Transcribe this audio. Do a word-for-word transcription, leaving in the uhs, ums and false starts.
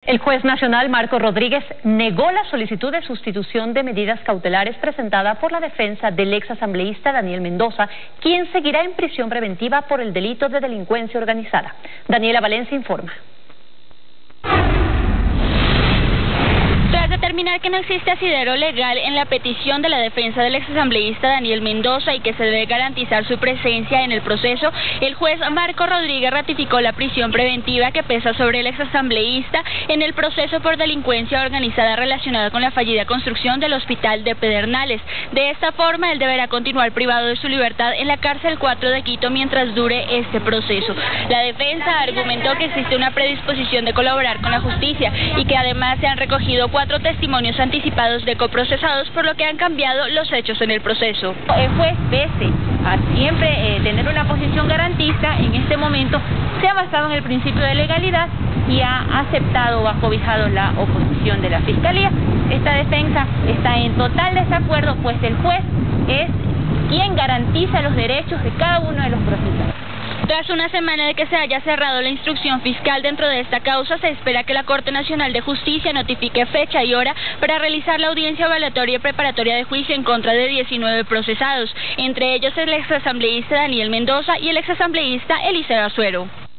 El juez nacional Marco Rodríguez negó la solicitud de sustitución de medidas cautelares presentada por la defensa del exasambleísta Daniel Mendoza, quien seguirá en prisión preventiva por el delito de delincuencia organizada. Daniela Valencia informa. Tras determinar que no existe asidero legal en la petición de la defensa del exasambleísta Daniel Mendoza y que se debe garantizar su presencia en el proceso, el juez Marco Rodríguez ratificó la prisión preventiva que pesa sobre el exasambleísta en el proceso por delincuencia organizada relacionada con la fallida construcción del hospital de Pedernales. De esta forma, él deberá continuar privado de su libertad en la cárcel cuatro de Quito mientras dure este proceso. La defensa argumentó que existe una predisposición de colaborar con la justicia y que además se han recogido cuatro testimonios anticipados de coprocesados, por lo que han cambiado los hechos en el proceso. El juez, pese a siempre eh, tener una posición garantista, en este momento se ha basado en el principio de legalidad y ha aceptado o acobijado la oposición de la Fiscalía. Esta defensa está en total desacuerdo, pues el juez es quien garantiza los derechos de cada uno de los procesados. Tras una semana de que se haya cerrado la instrucción fiscal dentro de esta causa, se espera que la Corte Nacional de Justicia notifique fecha y hora para realizar la audiencia evaluatoria y preparatoria de juicio en contra de diecinueve procesados, entre ellos el exasambleísta Daniel Mendoza y el exasambleísta Eliseo Azuero.